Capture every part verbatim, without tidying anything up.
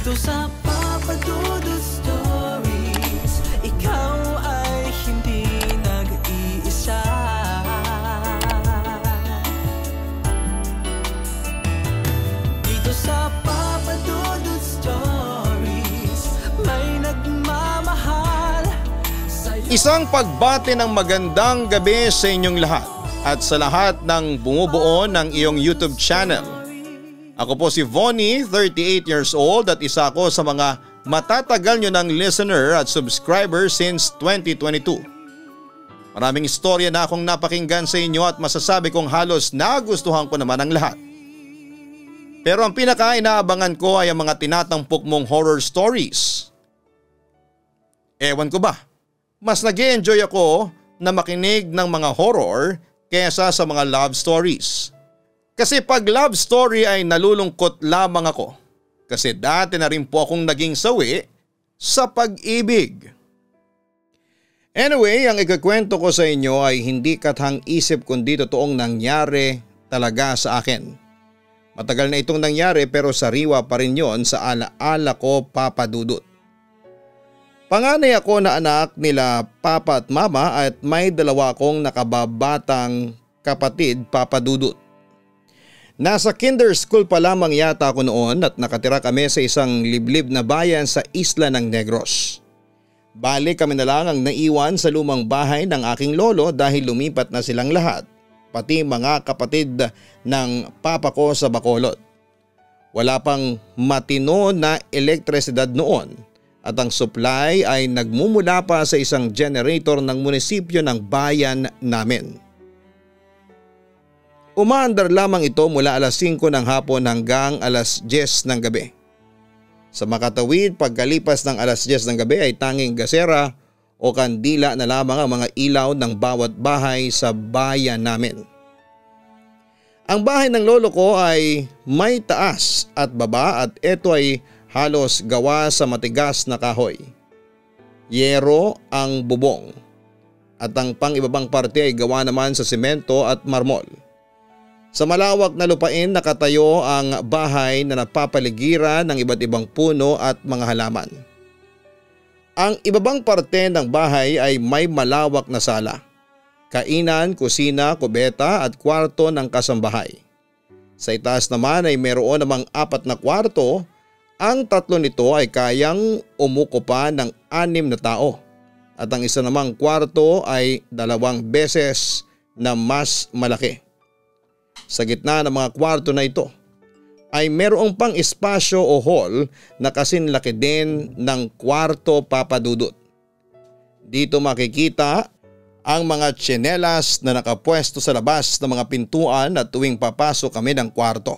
Dito sa Papa Dudut Stories, ikaw ay hindi nag-iisa. Dito sa Papa Dudut Stories, may nagmamahal sa'yo. Isang pagbati ng magandang gabi sa inyong lahat at sa lahat ng bumubuo ng iyong YouTube channel. Ako po si Vonnie, thirty-eight years old at isa ako sa mga matatagal nyo ng listener at subscriber since twenty twenty-two. Maraming istorya na akong napakinggan sa inyo at masasabi kong halos nagustuhan ko naman ang lahat. Pero ang pinaka-inaabangan ko ay ang mga tinatampok mong horror stories. Ewan ko ba, mas nag-e-enjoy ako na makinig ng mga horror kaysa sa mga love stories. Kasi pag love story ay nalulungkot lamang ako. Kasi dati na rin po akong naging sawi sa pag-ibig. Anyway, ang ikakwento ko sa inyo ay hindi kathang isip kundi totoong nangyari talaga sa akin. Matagal na itong nangyari pero sariwa pa rin yon sa alaala ko, Papa Dudut. Panganay ako na anak nila Papa at Mama at may dalawa akong nakababatang kapatid, Papa Dudut. Nasa kinder school pa lamang yata ako noon at nakatira kami sa isang liblib na bayan sa isla ng Negros. Bali kami na lang ang naiwan sa lumang bahay ng aking lolo dahil lumipat na silang lahat, pati mga kapatid ng papa ko sa Bacolod. Wala pang matino na elektrisidad noon at ang supply ay nagmumula pa sa isang generator ng munisipyo ng bayan namin. Umaandar lamang ito mula alas singko ng hapon hanggang alas diyes ng gabi. Sa makatawid pagkalipas ng alas diyes ng gabi ay tanging gasera o kandila na lamang ang mga ilaw ng bawat bahay sa bayan namin. Ang bahay ng lolo ko ay may taas at baba at ito ay halos gawa sa matigas na kahoy. Yero ang bubong at ang pang-ibabang parte ay gawa naman sa semento at marmol. Sa malawak na lupain nakatayo ang bahay na napapaligiran ng iba't ibang puno at mga halaman. Ang ibabang parte ng bahay ay may malawak na sala, kainan, kusina, kubeta at kwarto ng kasambahay. Sa itaas naman ay mayroon namang apat na kwarto, ang tatlo nito ay kayang umuko pa ng anim na tao at ang isa namang kwarto ay dalawang beses na mas malaki. Sa gitna ng mga kwarto na ito ay merong pang espasyo o hall na kasinlaki din ng kwarto, Papa Dudut. Dito makikita ang mga tsinelas na nakapwesto sa labas ng mga pintuan at tuwing papasok kami ng kwarto.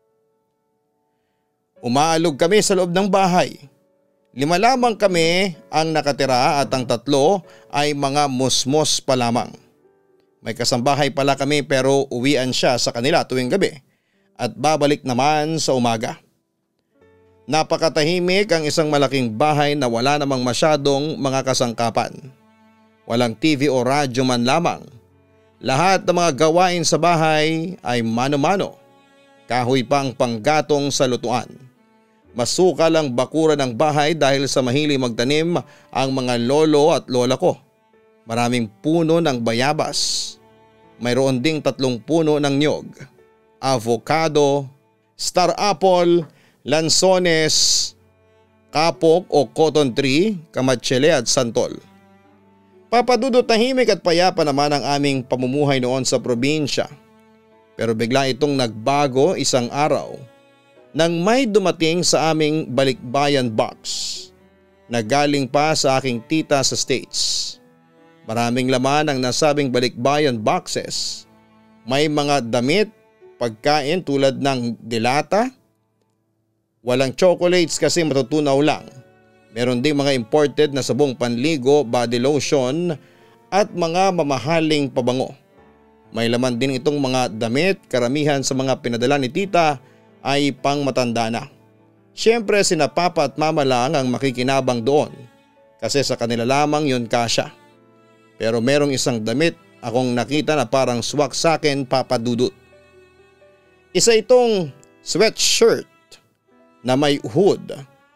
Umaalog kami sa loob ng bahay. Lima lamang kami ang nakatira at ang tatlo ay mga musmos pa lamang. May kasambahay pala kami pero uwian siya sa kanila tuwing gabi at babalik naman sa umaga. Napakatahimik ang isang malaking bahay na wala namang masyadong mga kasangkapan. Walang T V o radyo man lamang. Lahat ng mga gawain sa bahay ay mano-mano. Kahoy pang panggatong sa lutuan. Masukal ang bakuran ng bahay dahil sa mahilig magtanim ang mga lolo at lola ko. Maraming puno ng bayabas. Mayroon ding tatlong puno ng niyog, avocado, star apple, lansones, kapok o cotton tree, kamatsele at santol. Papa Dudut, tahimik at payapa naman ang aming pamumuhay noon sa probinsya. Pero bigla itong nagbago isang araw nang may dumating sa aming balikbayan box na galing pa sa aking tita sa States. Maraming laman ang nasabing balikbayan boxes. May mga damit, pagkain tulad ng dilata. Walang chocolates kasi matutunaw lang. Meron ding mga imported na sabong panligo, body lotion at mga mamahaling pabango. May laman din itong mga damit, karamihan sa mga pinadala ni tita ay pang matanda na. Siyempre sina Papa at Mama lang ang makikinabang doon kasi sa kanila lamang yun kasya. Pero merong isang damit akong nakita na parang swak sa akin, Papa Dudut. Isa itong sweatshirt na may hood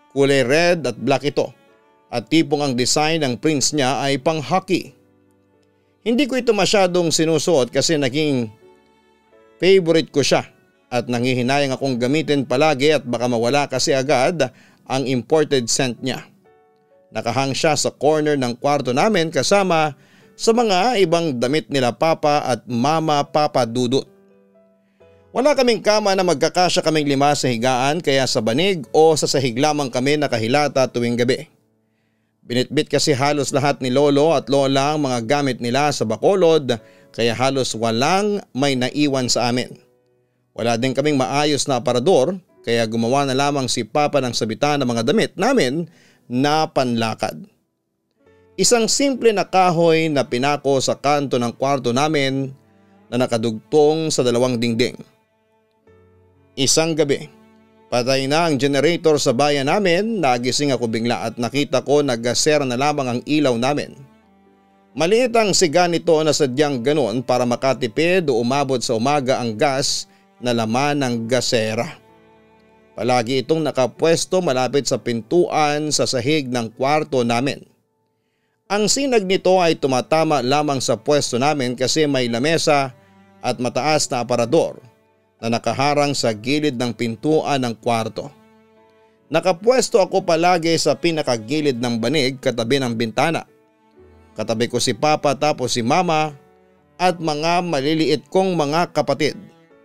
Kulay red at black ito at tipong ang design ng prints niya ay pang hockey. Hindi ko ito masyadong sinusuot kasi naging favorite ko siya at nangihinayang akong gamitin palagi at baka mawala kasi agad ang imported scent niya. Nakahang siya sa corner ng kwarto namin kasama sa mga ibang damit nila Papa at Mama Papa Dudut. Wala kaming kama na magkakasya kaming lima sa higaan kaya sa banig o sa sahig lamang kami nakahilata tuwing gabi. Binitbit kasi halos lahat ni Lolo at Lola ang mga gamit nila sa Bacolod kaya halos walang may naiwan sa amin. Wala din kaming maayos na aparador kaya gumawa na lamang si Papa ng sabitan ng mga damit namin na panlakad. Isang simple na kahoy na pinako sa kanto ng kwarto namin na nakadugtong sa dalawang dingding. Isang gabi, patay na ang generator sa bayan namin, nagising ako bigla at nakita ko naggasera na lamang ang ilaw namin. Maliit ang siga nito na sadyang ganon para makatipid o umabot sa umaga ang gas na laman ng gasera. Palagi itong nakapwesto malapit sa pintuan sa sahig ng kwarto namin. Ang sinag nito ay tumatama lamang sa pwesto namin kasi may lamesa at mataas na aparador na nakaharang sa gilid ng pintuan ng kwarto. Nakapwesto ako palagi sa pinakagilid ng banig katabi ng bintana. Katabi ko si Papa tapos si Mama at mga maliliit kong mga kapatid.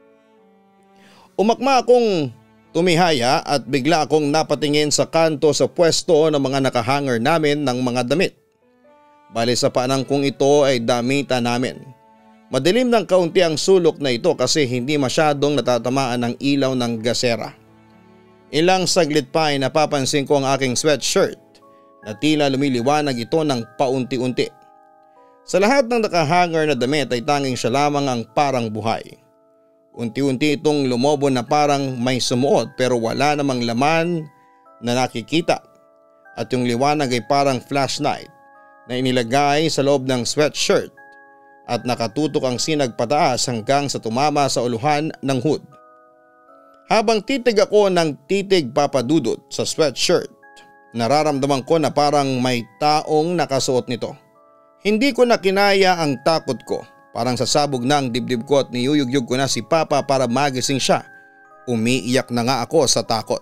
Umakma akong tumihaya at bigla akong napatingin sa kanto sa pwesto ng mga nakahanger namin ng mga damit. Bali sa paanang kong ito ay damitan namin. Madilim ng kaunti ang sulok na ito kasi hindi masyadong natatamaan ng ilaw ng gasera. Ilang saglit pa ay napapansin ko ang aking sweatshirt na tila lumiliwanag ito ng paunti-unti. Sa lahat ng nakahanger na damit ay tanging siya lamang ang parang buhay. Unti-unti itong lumobo na parang may sumuot pero wala namang laman na nakikita at yung liwanag ay parang flashlight na inilagay sa loob ng sweatshirt at nakatutok ang sinag pataas hanggang sa tumama sa uluhan ng hood. Habang titig ako ng titig papadudot sa sweatshirt, nararamdaman ko na parang may taong nakasuot nito. Hindi ko na kinaya ang takot ko. Parang sasabog na ang dibdib ko at niyuyugyug ko na si Papa para magising siya. Umiiyak na nga ako sa takot.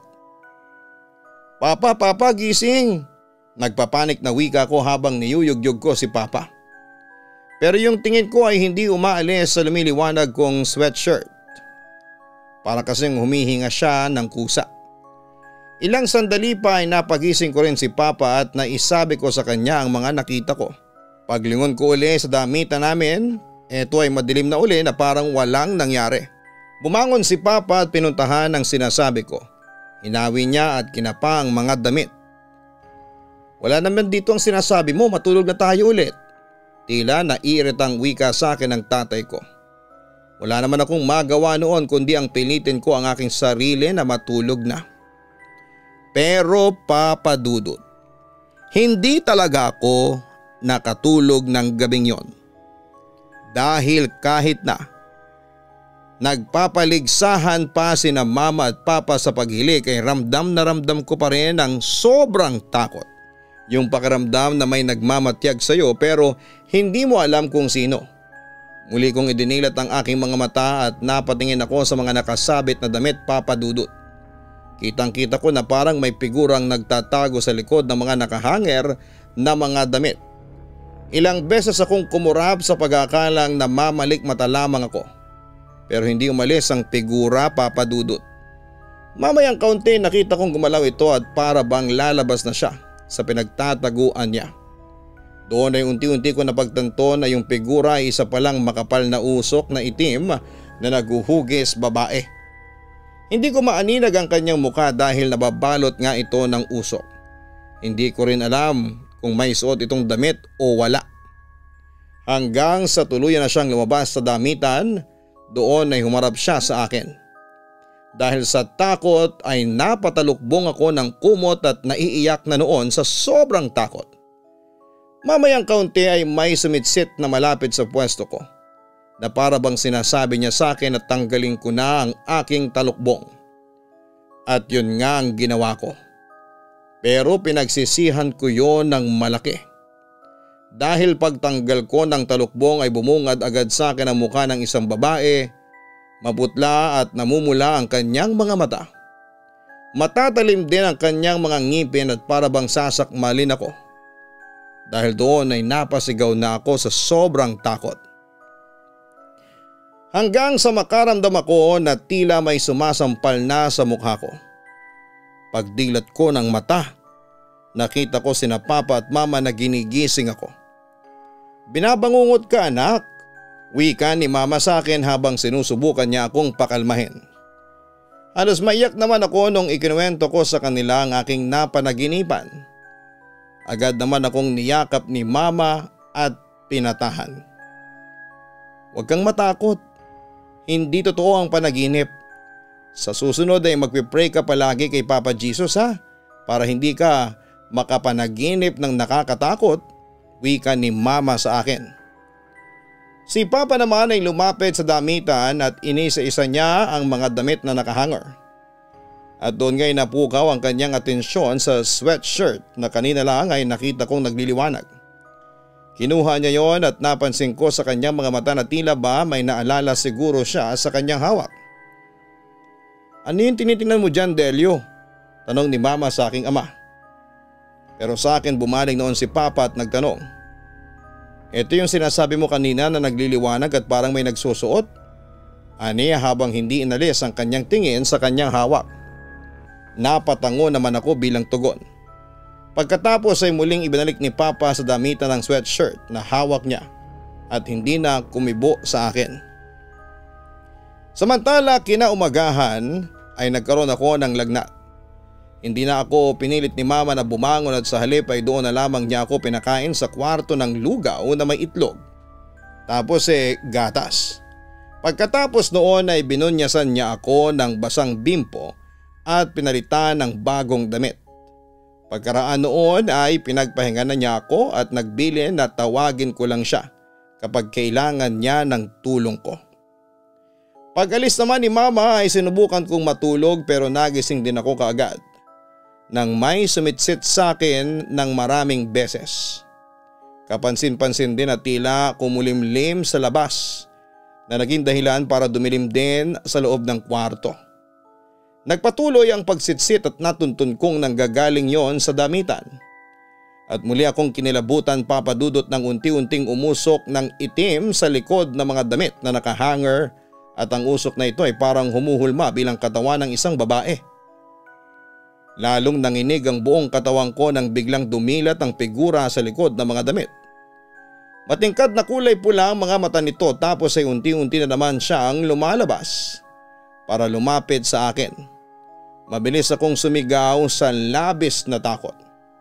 Papa, Papa, gising! Nagpapanik na wika ko habang niyuyugyug ko si Papa. Pero yung tingin ko ay hindi umaalis sa lumiliwanag kong sweatshirt. Para kasing humihinga siya ng kusa. Ilang sandali pa ay napagising ko rin si Papa at naisabi ko sa kanya ang mga nakita ko. Paglingon ko uli sa damitan namin, eto ay madilim na uli na parang walang nangyari. Bumangon si Papa at pinuntahan ang sinasabi ko. Hinawi niya at kinapa ang mga damit. Wala naman dito ang sinasabi mo, matulog na tayo ulit. Tila naiiritang wika sa akin ng tatay ko. Wala naman akong magawa noon kundi ang pilitin ko ang aking sarili na matulog na. Pero Papa Dudut, hindi talaga ako nakatulog ng gabing yon. Dahil kahit na nagpapaligsahan pa sina Mama at Papa sa paghilik ay ramdam na ramdam ko pa rin ang sobrang takot. Yung pakiramdam na may nagmamatyag sa iyo pero hindi mo alam kung sino. Muli kong idinilat ang aking mga mata at napatingin ako sa mga nakasabit na damit, Papa Dudut. Kitang kita ko na parang may figurang nagtatago sa likod ng mga nakahanger na mga damit. Ilang beses akong kumurap sa pag-aakalang na mamalik mata lamang ako. Pero hindi umalis ang figura, Papa Dudut. Mamayang kaunti nakita kong gumalaw ito at para bang lalabas na siya sa pinagtataguan niya. Doon ay unti-unti ko napagtanto na yung figura ay isa palang makapal na usok na itim na naguhugis babae. Hindi ko maaninag ang kanyang mukha dahil nababalot nga ito ng usok. Hindi ko rin alam kung may suot itong damit o wala. Hanggang sa tuluyan na siyang lumabas sa damitan, doon ay humarap siya sa akin. Dahil sa takot ay napatalukbong ako ng kumot at naiiyak na noon sa sobrang takot. Mamayang kaunti ay may sumitsit na malapit sa pwesto ko na para bang sinasabi niya sa akin na tanggalin ko na ang aking talukbong. At yun nga ang ginawa ko. Pero pinagsisihan ko yon ng malaki. Dahil pagtanggal ko ng talukbong ay bumungad agad sa akin ang mukha ng isang babae, maputla at namumula ang kanyang mga mata. Matatalim din ang kanyang mga ngipin at para bang sasakmalin ako. Dahil doon ay napasigaw na ako sa sobrang takot. Hanggang sa makaramdam ako na tila may sumasampal na sa mukha ko. Pagdilat ko ng mata, nakita ko sina Papa at Mama na ginigising ako. "Binabangungot ka, anak," wika ni Mama sa akin habang sinusubukan niya akong pakalmahin. Halos maiyak naman ako nung ikinuwento ko sa kanila ang aking napanaginipan. Agad naman akong niyakap ni Mama at pinatahan. "Huwag kang matakot. Hindi totoo ang panaginip. Sa susunod ay magpipray ka palagi kay Papa Jesus, ha? Para hindi ka makapanaginip ng nakakatakot," wika ni Mama sa akin. Si Papa naman ay lumapit sa damitan at inisa-isa niya ang mga damit na nakahanger. At doon nga'y napukaw ang kanyang atensyon sa sweatshirt na kanina lang ay nakita kong nagliliwanag. Kinuha niya yon at napansin ko sa kanyang mga mata na tila ba may naalala siguro siya sa kanyang hawak. "Ano yung tinitingnan mo dyan, Delio?" tanong ni Mama sa aking ama. Pero sa akin bumaling noon si Papa at nagtanong, "Ito yung sinasabi mo kanina na nagliliwanag at parang may nagsusuot?" Aniya habang hindi inalis ang kanyang tingin sa kanyang hawak. Napatango naman ako bilang tugon. Pagkatapos ay muling ibinalik ni Papa sa damitan ng sweatshirt na hawak niya at hindi na kumibo sa akin. Samantala kinaumagahan ay nagkaroon ako ng lagnat. Hindi na ako pinilit ni Mama na bumangon at sa halip ay doon na lamang niya ako pinakain sa kwarto ng lugaw na may itlog. Tapos eh gatas. Pagkatapos noon ay binunyasan niya ako ng basang bimpo at pinalitan ng bagong damit. Pagkaraan noon ay pinagpahinga na niya ako at nagbilin na tawagin ko lang siya kapag kailangan niya ng tulong ko. Pag-alis naman ni Mama ay sinubukan kong matulog pero nagising din ako kaagad nang may sumitsit sa akin ng maraming beses. Kapansin-pansin din at tila kumulimlim sa labas na naging dahilan para dumilim din sa loob ng kwarto. Nagpatuloy ang pagsitsit at natuntun kong nanggagaling yon sa damitan. At muli akong kinilabutan papadudot ng unti-unting umusok ng itim sa likod ng mga damit na nakahanger at ang usok na ito ay parang humuhulma bilang katawan ng isang babae. Lalong nanginig ang buong katawan ko nang biglang dumilat ang figura sa likod ng mga damit. Matingkad na kulay pula ang mga mata nito tapos ay unti-unti na naman siyang lumalabas para lumapit sa akin. Mabilis akong sumigaw sa labis na takot.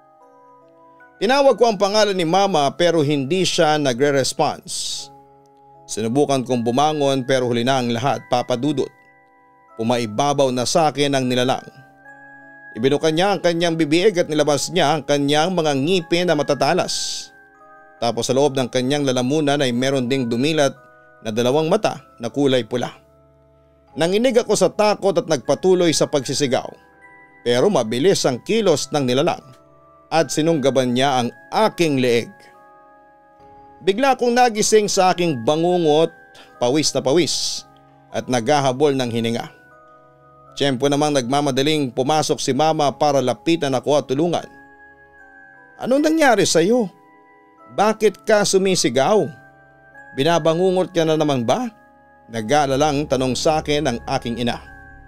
Tinawag ko ang pangalan ni Mama pero hindi siya nagre-response. Sinubukan kong bumangon pero huli na ang lahat, papadudot. Pumaibabaw na sa akin ang nilalang. Ibinuka niya ang kanyang bibig at nilabas niya ang kanyang mga ngipin na matatalas. Tapos sa loob ng kanyang lalamunan ay meron ding dumilat na dalawang mata na kulay pula. Nanginig ako sa takot at nagpatuloy sa pagsisigaw. Pero mabilis ang kilos ng nilalang at sinunggaban niya ang aking leeg. Bigla akong nagising sa aking bangungot, pawis na pawis at naghahabol ng hininga. Tiyempo namang nagmamadaling pumasok si Mama para lapitan ako at tulungan. "Anong nangyari sa iyo? Bakit ka sumisigaw? Binabangungot ka na naman ba?" Nag-aalalang tanong sa akin ng aking ina.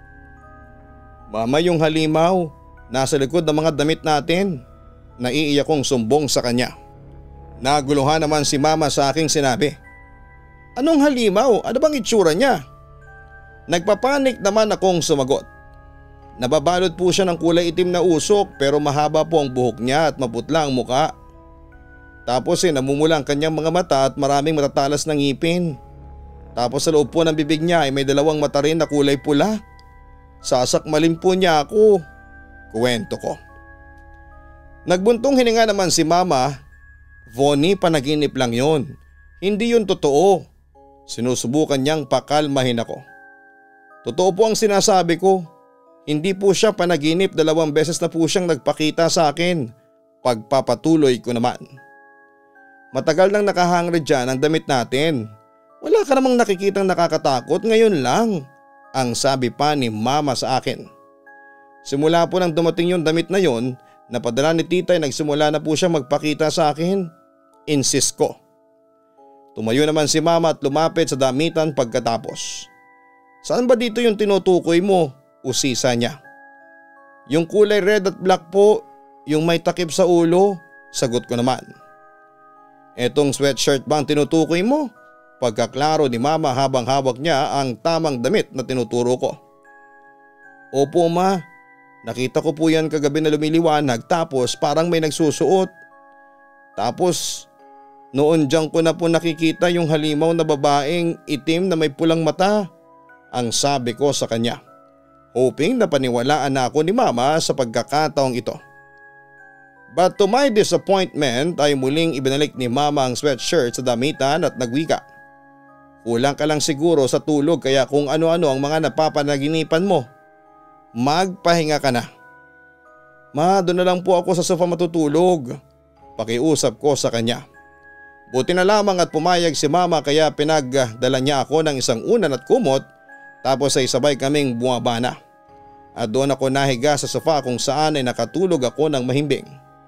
"Mama, yung halimaw, nasa likod ng mga damit natin." Naiiyak kong sumbong sa kanya. Naguluhan naman si Mama sa aking sinabi. "Anong halimaw? Ano bang itsura niya?" Nagpapanik naman akong sumagot. Nababalot po siya ng kulay itim na usok pero mahaba po ang buhok niya at maputla ang muka. Tapos eh namumula ang kanyang mga mata at maraming matatalas na ngipin. Tapos sa loob po ng bibig niya ay may dalawang mata rin na kulay pula. Sasakmalin po niya ako. Kuwento ko. Nagbuntong hininga naman si Mama. "Vonnie, panaginip lang yon. Hindi yun totoo." Sinusubukan niyang pakalmahin ako. "Totoo po ang sinasabi ko. Hindi po siya panaginip, dalawang beses na po siyang nagpakita sa akin. Pagpapatuloy ko naman. Matagal nang nakahangre dyan ang damit natin. Wala ka namang nakikitang nakakatakot, ngayon lang, ang sabi pa ni mama sa akin. Simula po nang dumating yung damit na yon, napadala ni tita ay nagsimula na po siya magpakita sa akin. Insist ko. Tumayo naman si mama at lumapit sa damitan pagkatapos. Saan ba dito yung tinutukoy mo? Usisa niya. Yung kulay red at black po, yung may takip sa ulo, sagot ko naman. Etong sweatshirt bang tinutukoy mo? Pagkaklaro ni mama habang hawak niya ang tamang damit na tinuturo ko. Opo ma, nakita ko po yan kagabi na lumiliwanag tapos parang may nagsusuot. Tapos noon dyan ko na po nakikita yung halimaw na babaeng itim na may pulang mata, ang sabi ko sa kanya. Hoping na paniwalaan na ako ni mama sa pagkakataong ito. But to my disappointment ay muling ibinalik ni mama ang sweatshirt sa damitan at nagwika. Kulang ka lang siguro sa tulog kaya kung ano-ano ang mga napapanaginipan mo. Magpahinga ka na. Ma, doon na lang po ako sa sofa matutulog. Pakiusap ko sa kanya. Buti na lamang at pumayag si mama kaya pinagdala niya ako ng isang unan at kumot tapos ay sabay kaming bumaba na. At doon ako nahiga sa sofa kung saan ay nakatulog ako ng mahimbing.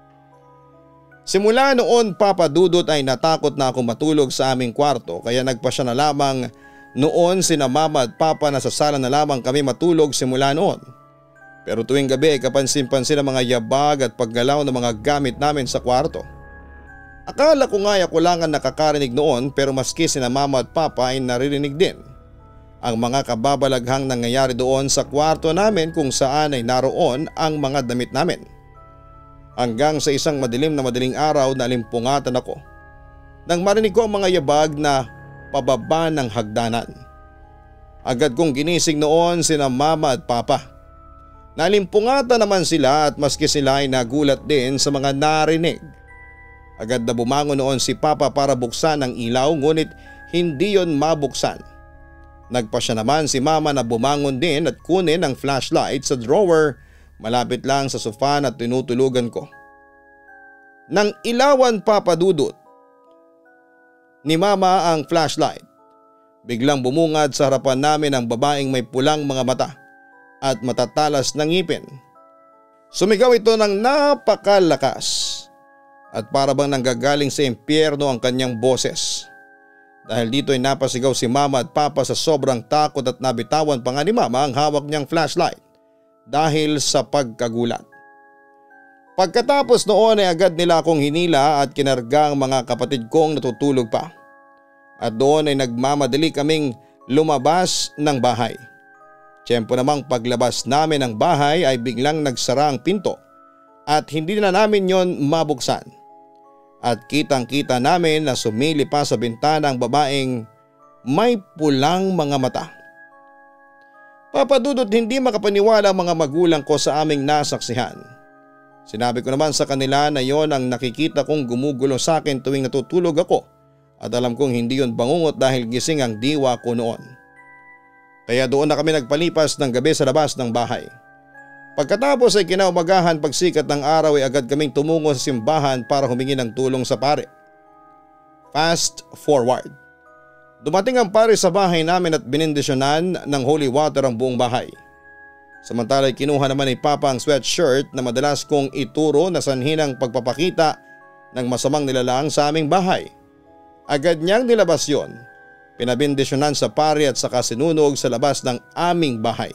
Simula noon Papa Dudut ay natakot na ako matulog sa aming kwarto kaya nagpasya na lamang noon sina mama at papa na sa sala na lamang kami matulog simula noon. Pero tuwing gabi ay kapansin-pansin ang mga yabag at paggalaw ng mga gamit namin sa kwarto. Akala ko nga ako lang ang nakakarinig noon pero maski sina mama at papa ay naririnig din ang mga kababalaghang nangyayari doon sa kwarto namin kung saan ay naroon ang mga damit namin. Hanggang sa isang madilim na madaling araw na alimpungatan ako nang marinig ko ang mga yabag na pababa ng hagdanan. Agad kong ginising noon sina mama at papa. Nalimpungatan naman sila at maski sila ay nagulat din sa mga narinig. Agad na bumangon noon si papa para buksan ang ilaw ngunit hindi yon mabuksan. Nagpasya naman si mama na bumangon din at kunin ang flashlight sa drawer malapit lang sa sofa na tinutulugan ko. Nang ilawan Papa Dudut ni mama ang flashlight, biglang bumungad sa harapan namin ang babaeng may pulang mga mata at matatalas na ngipin. Sumigaw ito ng napakalakas at para bang nanggagaling sa impyerno ang kanyang boses. Dahil dito ay napasigaw si mama at papa sa sobrang takot at nabitawan pa nga ni mama ang hawak niyang flashlight dahil sa pagkagulat. Pagkatapos noon ay agad nila akong hinila at kinarga ang mga kapatid kong natutulog pa. At doon ay nagmamadali kaming lumabas ng bahay. Tiyempo namang paglabas namin ng bahay ay biglang nagsara ang pinto at hindi na namin yon mabuksan. At kitang kita namin na sumili pa sa bintana ang babaeng may pulang mga mata. Papa Dudut, hindi makapaniwala ang mga magulang ko sa aming nasaksihan. Sinabi ko naman sa kanila na yon ang nakikita kong gumugulo sa akin tuwing natutulog ako at alam kong hindi yon bangungot dahil gising ang diwa ko noon. Kaya doon na kami nagpalipas ng gabi sa labas ng bahay. Pagkatapos ay kinaumagahan pagsikat ng araw ay agad kaming tumungo sa simbahan para humingi ng tulong sa pare. Fast forward. Dumating ang pare sa bahay namin at binindisyonan ng holy water ang buong bahay. Samantala ay kinuha naman ni Papa ang sweatshirt na madalas kong ituro na sanhi ng pagpapakita ng masamang nilalang sa aming bahay. Agad niyang nilabas yon. Pinabindisyonan sa pare at saka sinunog sa labas ng aming bahay.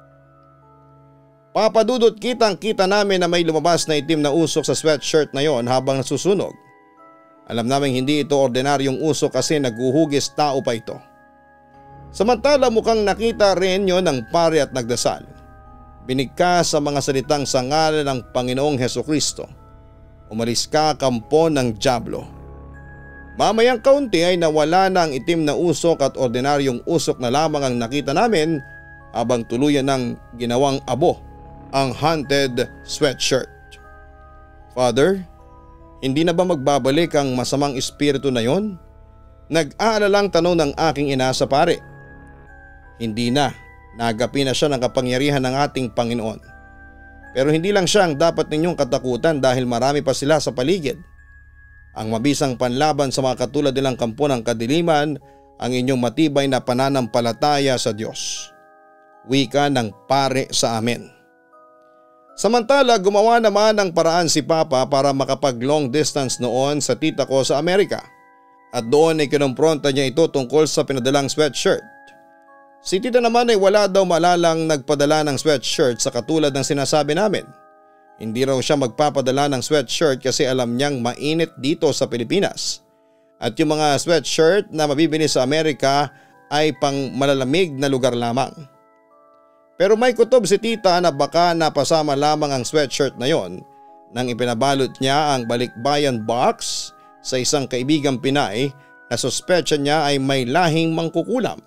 Papa Dudut, kitang kita namin na may lumabas na itim na usok sa sweatshirt na yon habang nasusunog. Alam namin hindi ito ordinaryong usok kasi naguhugis tao pa ito. Samantala mukhang nakita rin yon ng pare at nagdasal. Binigkas sa mga salitang sa ngalan ng Panginoong Hesukristo. Umalis ka kampo ng dyablo. Mamayang kaunti ay nawala na ang itim na usok at ordinaryong usok na lamang ang nakita namin habang tuluyan ng ginawang abo ang haunted sweatshirt. Father, hindi na ba magbabalik ang masamang espiritu na yon? Nag-aalalang tanong ng aking ina sa pare. Hindi na, Nagapi na siya ng kapangyarihan ng ating Panginoon. Pero hindi lang siya ang dapat ninyong katakutan dahil marami pa sila sa paligid. Ang mabisang panlaban sa mga katulad nilang kampo ng kadiliman ang inyong matibay na pananampalataya sa Diyos. Wika ng pare sa amin. Samantala, gumawa naman ng paraan si Papa para makapag long distance noon sa tita ko sa Amerika. At doon ay kinumpronta niya ito tungkol sa pinadalang sweatshirt. Si tita naman ay wala daw malalang nagpadala ng sweatshirt sa katulad ng sinasabi namin. Hindi raw siya magpapadala ng sweatshirt kasi alam niyang mainit dito sa Pilipinas. At yung mga sweatshirt na mabibili sa Amerika ay pang malalamig na lugar lamang. Pero may kutob si tita na baka napasama lamang ang sweatshirt na yon nang ipinabalot niya ang balikbayan box sa isang kaibigang Pinay na suspetsya niya ay may lahing mangkukulam.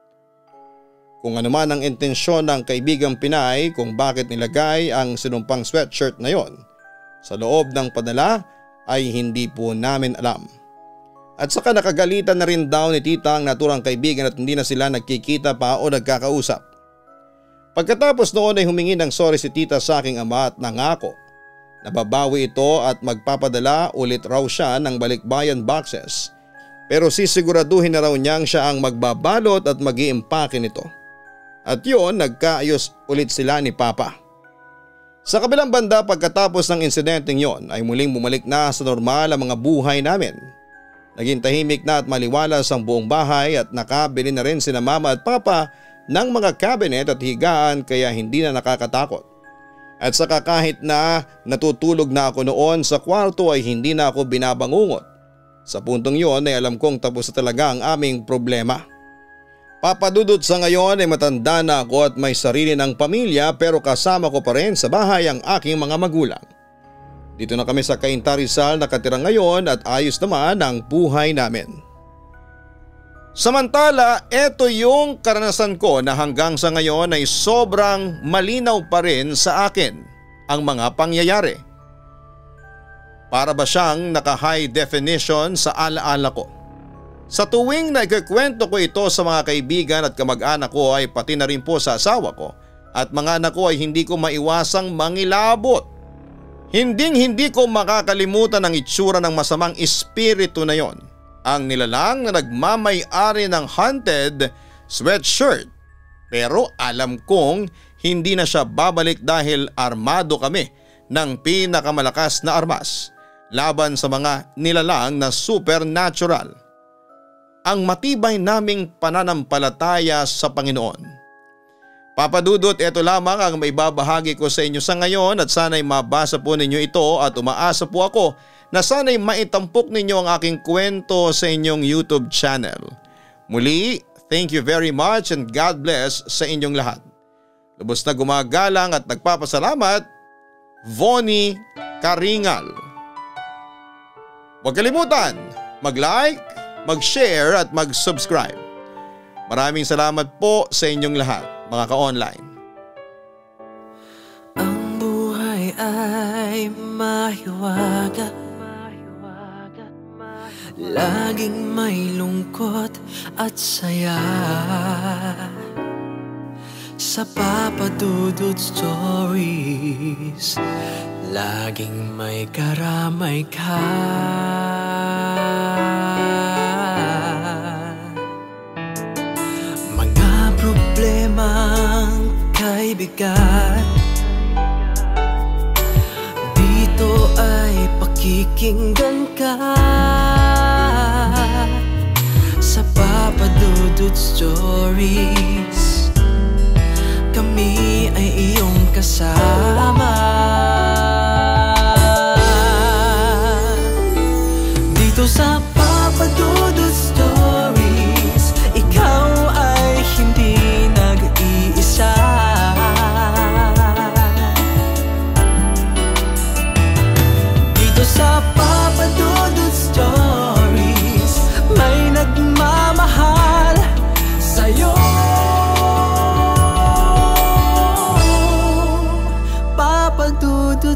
Kung ano man ang intensyon ng kaibigang Pinay kung bakit nilagay ang sinumpang sweatshirt na yon sa loob ng padala ay hindi po namin alam. At saka nakagalitan na rin daw ni tita ang naturang kaibigan at hindi na sila nagkikita pa o nagkakausap. Pagkatapos noon ay humingi ng sorry si tita sa aking ama at nangako na babawi ito at magpapadala ulit raw siya ng balikbayan boxes. Pero sisiguraduhin na raw niyang siya ang magbabalot at mag-iimpake nito. At yun, nagkaayos ulit sila ni Papa. Sa kabilang banda, pagkatapos ng insidenteng yon ay muling bumalik na sa normal ang mga buhay namin. Naging tahimik na at maliwalas ang buong bahay at nakabili na rin sina Mama at Papa ng mga cabinet at higaan kaya hindi na nakakatakot. At saka kahit na natutulog na ako noon sa kwarto ay hindi na ako binabangungot. Sa puntong yon ay alam kong tapos na talaga ang aming problema. Papa Dudut, sa ngayon ay matanda na ako at may sarili ng pamilya pero kasama ko pa rin sa bahay ang aking mga magulang. Dito na kami sa Cainta Rizal nakatira ngayon at ayos naman ang buhay namin. Samantala, ito yung karanasan ko na hanggang sa ngayon ay sobrang malinaw pa rin sa akin ang mga pangyayari. Para ba siyang naka-high definition sa alaala ko. Sa tuwing nagkikwento ko ito sa mga kaibigan at kamag-anak ko ay pati na rin po sa asawa ko at mga anak ko ay hindi ko maiwasang mangilabot. Hinding hindi ko makakalimutan ang itsura ng masamang espiritu na yon. Ang nilalang na nagmamay-ari ng haunted sweatshirt. Pero alam kong hindi na siya babalik dahil armado kami ng pinakamalakas na armas laban sa mga nilalang na supernatural. Ang matibay naming pananampalataya sa Panginoon. Papa Dudut, ito lamang ang may babahagi ko sa inyo sa ngayon at sana'y mabasa po ninyo ito at umaasa po ako na sana'y maitampok ninyo ang aking kwento sa inyong YouTube channel. Muli, thank you very much and God bless sa inyong lahat. Lubos na gumagalang at nagpapasalamat, Vonnie Karingal. Huwag kalimutan, mag-like, mag-share at mag-subscribe. Maraming salamat po sa inyong lahat, mga ka-online. Ang buhay ay mahiwaga, laging may lungkot at saya. Sa Papa Dudut Stories, laging may karamay ka. Mga problemang kay bigat, dito ay pakikinggan ka. Sa Papa Dudut Stories, kami ay iyong kasama. Dito sa Papa Dudut Stories, ikaw ay hindi nag-iisa. Dito sa Papa Dudut Stories, may nagmamahal sa'yo. Papa Dudut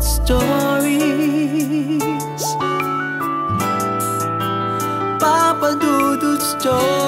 Stories, Papa Dudut Stories.